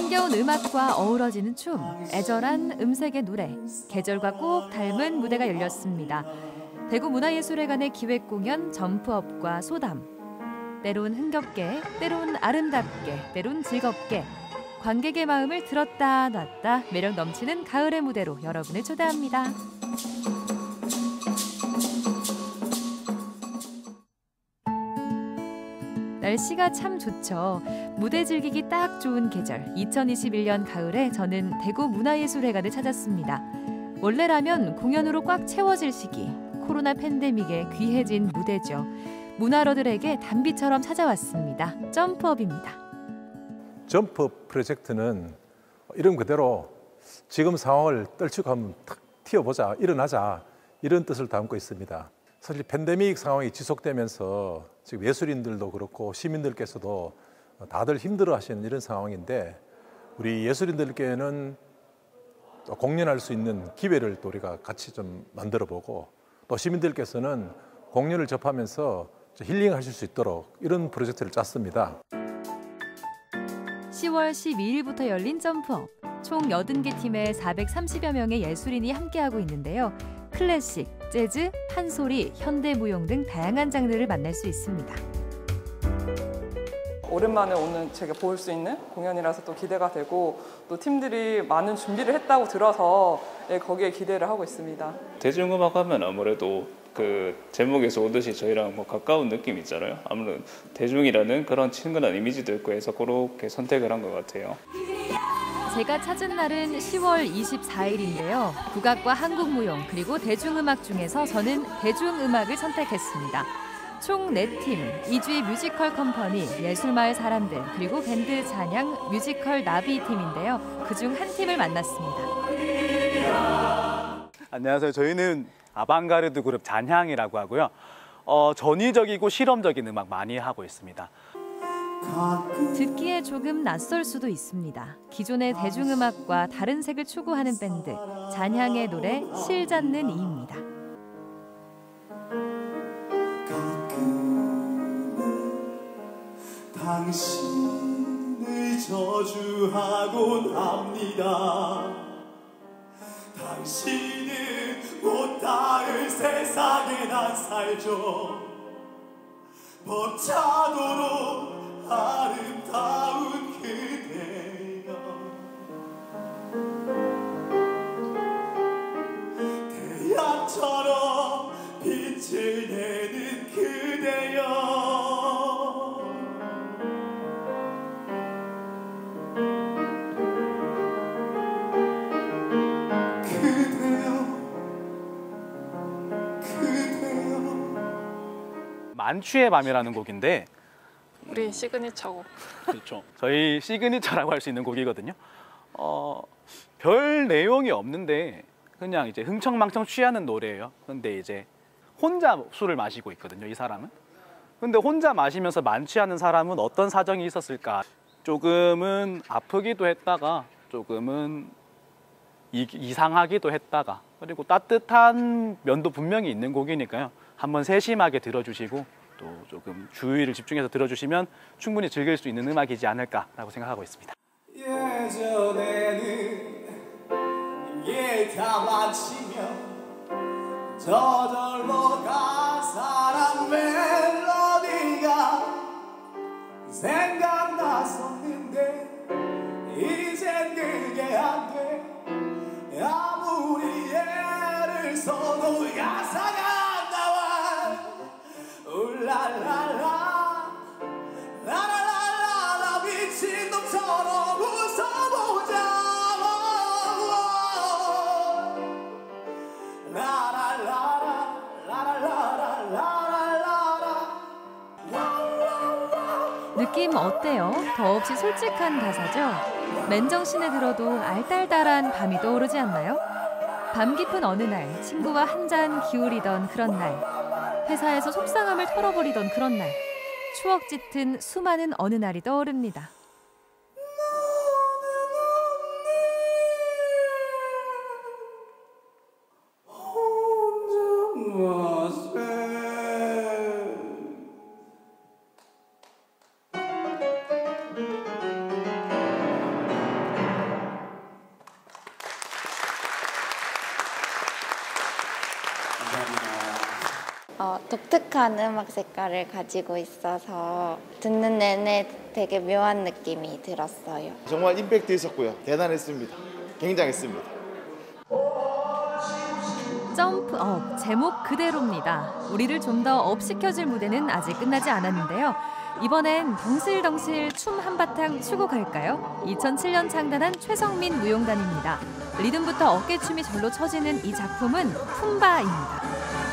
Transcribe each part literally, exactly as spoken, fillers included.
힘겨운 음악과 어우러지는 춤, 애절한 음색의 노래, 계절과 꼭 닮은 무대가 열렸습니다. 대구문화예술회관의 기획공연 점프업과 소담. 때론 흥겹게, 때론 아름답게, 때론 즐겁게 관객의 마음을 들었다 놨다 매력 넘치는 가을의 무대로 여러분을 초대합니다. 날씨가 참 좋죠. 무대 즐기기 딱 좋은 계절 이천이십일 년 가을에 저는 대구문화예술회관을 찾았습니다. 원래라면 공연으로 꽉 채워질 시기, 코로나 팬데믹에 귀해진 무대죠. 문화러들에게 단비처럼 찾아왔습니다. 점프업입니다. 점프업 프로젝트는 이름 그대로 지금 상황을 떨치고 한번 탁 튀어보자, 일어나자 이런 뜻을 담고 있습니다. 사실 팬데믹 상황이 지속되면서 지금 예술인들도 그렇고 시민들께서도 다들 힘들어하시는 이런 상황인데 우리 예술인들께는 또 공연할 수 있는 기회를 또 우리가 같이 좀 만들어보고 또 시민들께서는 공연을 접하면서 힐링하실 수 있도록 이런 프로젝트를 짰습니다. 시월 십이일부터 열린 점프업. 총 여든 개 팀의 사백삼십여 명의 예술인이 함께하고 있는데요. 클래식, 재즈, 판소리, 현대무용 등 다양한 장르를 만날 수 있습니다. 오랜만에 오는 제가 볼 수 있는 공연이라서 또 기대가 되고 또 팀들이 많은 준비를 했다고 들어서 거기에 기대를 하고 있습니다. 대중음악 하면 아무래도 그 제목에서 오듯이 저희랑 뭐 가까운 느낌 있잖아요. 아무래도 대중이라는 그런 친근한 이미지도 있고 해서 그렇게 선택을 한 것 같아요. 제가 찾은 날은 시월 이십사일인데요. 국악과 한국무용 그리고 대중음악 중에서 저는 대중음악을 선택했습니다. 총 네 팀, 이주의 뮤지컬 컴퍼니, 예술마을 사람들, 그리고 밴드 잔향 뮤지컬 나비 팀인데요. 그중 한 팀을 만났습니다. 안녕하세요. 저희는 아방가르드 그룹 잔향이라고 하고요. 어, 전위적이고 실험적인 음악 많이 하고 있습니다. 듣기에 조금 낯설 수도 있습니다. 기존의 대중음악과 다른 색을 추구하는 밴드 잔향의 노래 실 잡는 이입니다. 당신을 저주하곤 합니다. 당신은 못 닿을 세상에 난 살죠. 벅차도록 아름다운 그대여, 태양처럼 빛을 내는 그대여. 만취의 밤이라는 곡인데 우리 시그니처곡. 그렇죠. 저희 시그니처라고 할 수 있는 곡이거든요. 어, 별 내용이 없는데 그냥 이제 흥청망청 취하는 노래예요. 근데 이제 혼자 술을 마시고 있거든요, 이 사람은. 근데 혼자 마시면서 만취하는 사람은 어떤 사정이 있었을까? 조금은 아프기도 했다가 조금은 이, 이상하기도 했다가 그리고 따뜻한 면도 분명히 있는 곡이니까요. 한번 세심하게 들어주시고 또 조금 주의를 집중해서 들어주시면 충분히 즐길 수 있는 음악이지 않을까라고 생각하고 있습니다. 예전에는 이게 다 마치며 저절로 가사란 멜로디가 생각났었는데 이젠 그게 안 돼. 아무리 애를 써도 가사가 울랄랄라 라라라라 미친놈처럼 웃어보자. 라라라라 라라라라 라라라라. 느낌 어때요? 더없이 솔직한 가사죠? 맨정신에 들어도 알딸딸한 밤이 떠오르지 않나요? 밤 깊은 어느 날 친구와 한잔 기울이던 그런 날, 회사에서 속상함을 털어버리던 그런 날, 추억 짙은 수많은 어느 날이 떠오릅니다. 어, 독특한 음악 색깔을 가지고 있어서 듣는 내내 되게 묘한 느낌이 들었어요. 정말 임팩트 있었고요. 대단했습니다. 굉장했습니다. 점프업 제목 그대로입니다. 우리를 좀 더 업시켜줄 무대는 아직 끝나지 않았는데요. 이번엔 덩실덩실 춤 한바탕 추고 갈까요? 이천칠 년 창단한 최성민 무용단입니다. 리듬부터 어깨춤이 절로 쳐지는 이 작품은 품바입니다.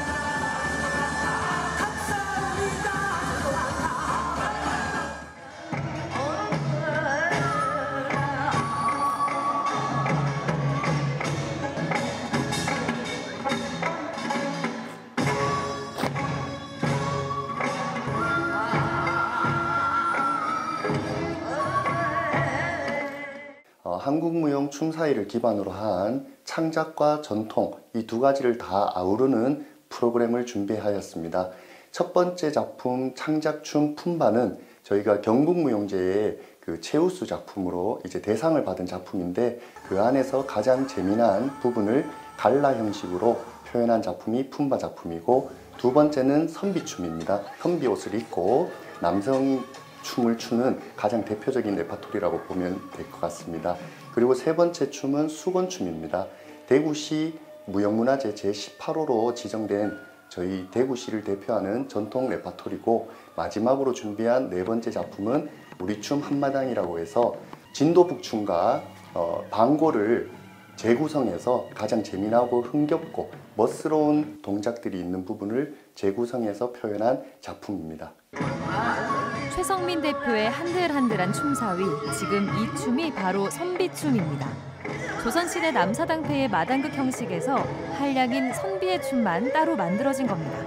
한국무용 춤 사이를 기반으로 한 창작과 전통 이 두 가지를 다 아우르는 프로그램을 준비하였습니다. 첫 번째 작품 창작춤 품바는 저희가 경북무용제의 그 최우수 작품으로 이제 대상을 받은 작품인데 그 안에서 가장 재미난 부분을 갈라 형식으로 표현한 작품이 품바 작품이고 두 번째는 선비춤입니다. 선비 옷을 입고 남성이 춤을 추는 가장 대표적인 레파토리라고 보면 될 것 같습니다. 그리고 세 번째 춤은 수건춤입니다. 대구시 무형문화재 제십팔 호로 지정된 저희 대구시를 대표하는 전통 레파토리고 마지막으로 준비한 네 번째 작품은 우리춤 한마당이라고 해서 진도북춤과 어, 방고를 재구성해서 가장 재미나고 흥겹고 멋스러운 동작들이 있는 부분을 재구성해서 표현한 작품입니다. 최성민 대표의 한들한들한 춤사위, 지금 이 춤이 바로 선비춤입니다. 조선시대 남사당패의 마당극 형식에서 한량인 선비의 춤만 따로 만들어진 겁니다.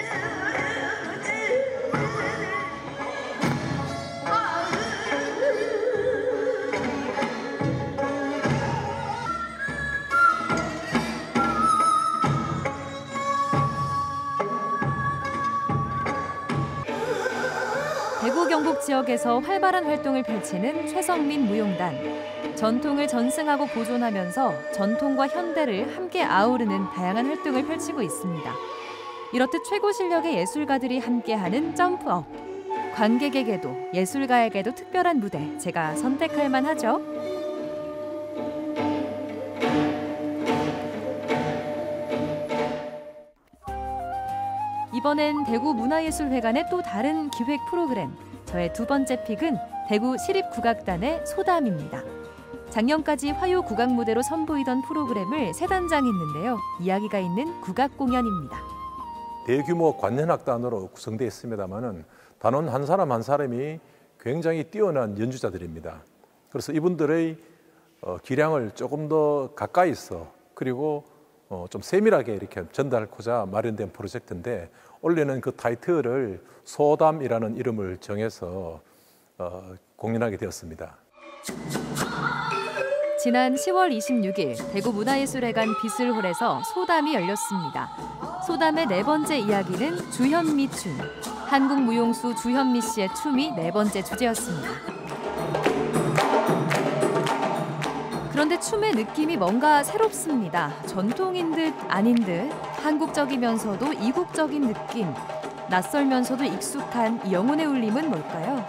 대구 경북 지역에서 활발한 활동을 펼치는 최성민 무용단. 전통을 전승하고 보존하면서 전통과 현대를 함께 아우르는 다양한 활동을 펼치고 있습니다. 이렇듯 최고 실력의 예술가들이 함께하는 점프업. 관객에게도 예술가에게도 특별한 무대, 제가 선택할 만하죠. 이번엔 대구문화예술회관의 또 다른 기획 프로그램. 저의 두 번째 픽은 대구 시립국악단의 소담입니다. 작년까지 화요 국악 무대로 선보이던 프로그램을 세 단장했는데요. 이야기가 있는 국악 공연입니다. 대규모 관현악단으로 구성되어 있습니다만은 단원 한 사람 한 사람이 굉장히 뛰어난 연주자들입니다. 그래서 이분들의 기량을 조금 더 가까이서 그리고 좀 세밀하게 이렇게 전달하고자 마련된 프로젝트인데 올해는 그 타이틀을 소담이라는 이름을 정해서 공연하게 되었습니다. 지난 시월 이십육일 대구문화예술회관 비슬홀에서 소담이 열렸습니다. 소담의 네 번째 이야기는 주현미 춤. 한국 무용수 주현미 씨의 춤이 네 번째 주제였습니다. 그런데 춤의 느낌이 뭔가 새롭습니다. 전통인 듯 아닌 듯 한국적이면서도 이국적인 느낌. 낯설면서도 익숙한 이 영혼의 울림은 뭘까요?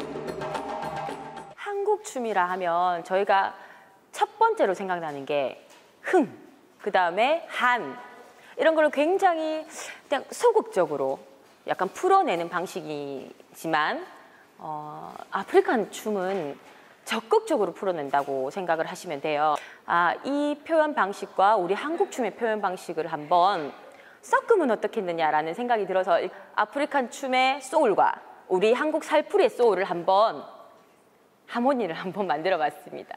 한국 춤이라 하면 저희가 첫 번째로 생각나는 게 흥, 그 다음에 한, 이런 걸 굉장히 그냥 소극적으로 약간 풀어내는 방식이지만 어, 아프리칸 춤은 적극적으로 풀어낸다고 생각을 하시면 돼요. 아, 이 표현 방식과 우리 한국 춤의 표현 방식을 한번 섞으면 어떻겠느냐라는 생각이 들어서 아프리칸 춤의 소울과 우리 한국 살풀이의 소울을 한번 하모니를 한번 만들어 봤습니다.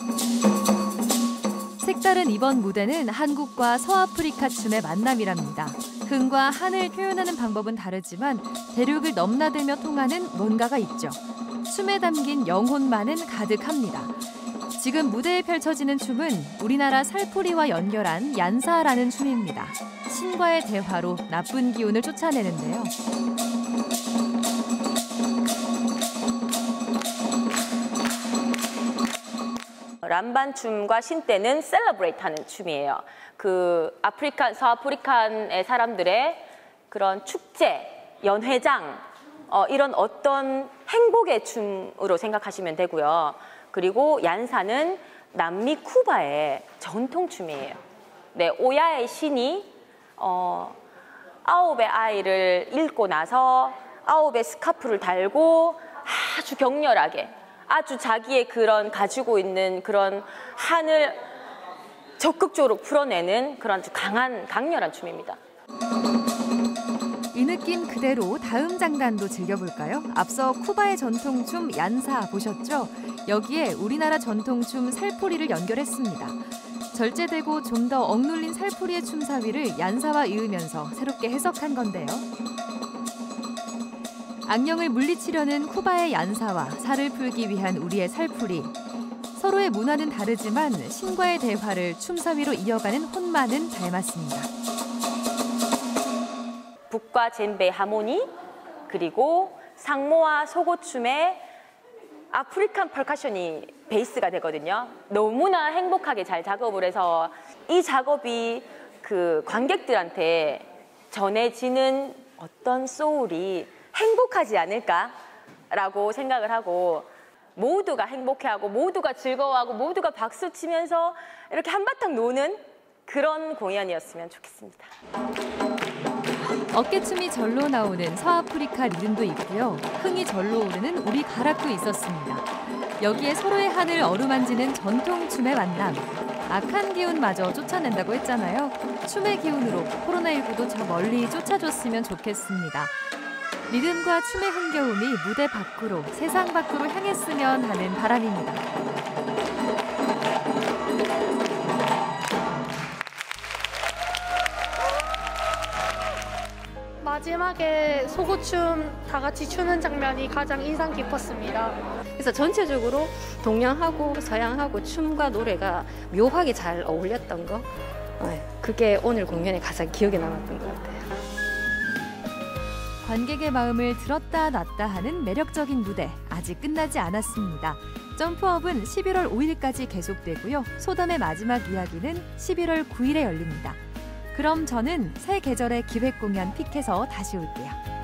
색다른 이번 무대는 한국과 서아프리카 춤의 만남이랍니다. 흥과 한을 표현하는 방법은 다르지만 대륙을 넘나들며 통하는 뭔가가 있죠. 춤에 담긴 영혼만은 가득합니다. 지금 무대에 펼쳐지는 춤은 우리나라 살풀이와 연결한 얀사라는 춤입니다. 신과의 대화로 나쁜 기운을 쫓아내는데요. 람반 춤과 신떼는 셀러브레이트 하는 춤이에요. 그 아프리칸, 서아프리칸의 사람들의 그런 축제, 연회장 어, 이런 어떤 행복의 춤으로 생각하시면 되고요. 그리고 얀사는 남미 쿠바의 전통춤이에요. 네, 오야의 신이 어, 아홉의 아이를 잃고 나서 아홉의 스카프를 달고 아주 격렬하게 아주 자기의 그런 가지고 있는 그런 한을 적극적으로 풀어내는 그런 아주 강한 강렬한 춤입니다. 이 느낌 그대로 다음 장단도 즐겨볼까요? 앞서 쿠바의 전통춤 얀사 보셨죠? 여기에 우리나라 전통춤 살포리를 연결했습니다. 절제되고 좀 더 억눌린 살포리의 춤사위를 얀사와 이으면서 새롭게 해석한 건데요. 악령을 물리치려는 쿠바의 얀사와 살을 풀기 위한 우리의 살풀이. 서로의 문화는 다르지만 신과의 대화를 춤사위로 이어가는 혼마는 닮았습니다. 북과 젬베 하모니, 그리고 상모와 소고춤의 아프리칸 퍼커션이 베이스가 되거든요. 너무나 행복하게 잘 작업을 해서 이 작업이 그 관객들한테 전해지는 어떤 소울이 행복하지 않을까라고 생각을 하고 모두가 행복해하고 모두가 즐거워하고 모두가 박수 치면서 이렇게 한바탕 노는 그런 공연이었으면 좋겠습니다. 어깨춤이 절로 나오는 서아프리카 리듬도 있고요. 흥이 절로 오르는 우리 가락도 있었습니다. 여기에 서로의 한을 어루만지는 전통춤의 만남. 악한 기운마저 쫓아낸다고 했잖아요. 춤의 기운으로 코로나십구도 저 멀리 쫓아줬으면 좋겠습니다. 리듬과 춤의 흥겨움이 무대 밖으로, 세상 밖으로 향했으면 하는 바람입니다. 마지막에 소고춤 다 같이 추는 장면이 가장 인상 깊었습니다. 그래서 전체적으로 동양하고 서양하고 춤과 노래가 묘하게 잘 어울렸던 거, 그게 오늘 공연에 가장 기억에 남았던 것 같아요. 관객의 마음을 들었다 놨다 하는 매력적인 무대, 아직 끝나지 않았습니다. 점프업은 십일월 오일까지 계속되고요. 소담의 마지막 이야기는 십일월 구일에 열립니다. 그럼 저는 새 계절의 기획 공연 픽해서 다시 올게요.